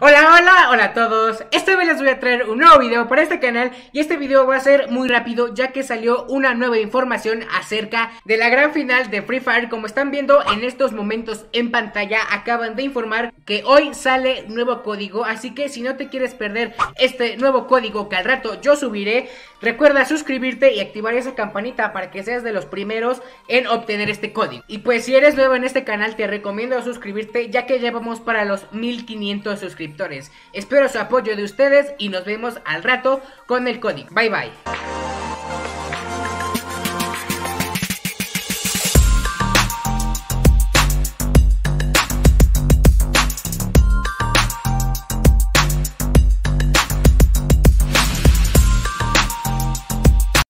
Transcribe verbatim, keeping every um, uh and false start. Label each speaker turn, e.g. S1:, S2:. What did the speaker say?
S1: Hola, hola, hola a todos. Esta vez les voy a traer un nuevo video para este canal y este video va a ser muy rápido ya que salió una nueva información acerca de la gran final de Free Fire. Como están viendo en estos momentos en pantalla, acaban de informar que hoy sale nuevo código, así que si no te quieres perder este nuevo código que al rato yo subiré, recuerda suscribirte y activar esa campanita para que seas de los primeros en obtener este código. Y pues si eres nuevo en este canal te recomiendo suscribirte ya que ya vamos para los mil quinientos suscriptores. Espero su apoyo de ustedes y nos vemos al rato con el código. Bye bye.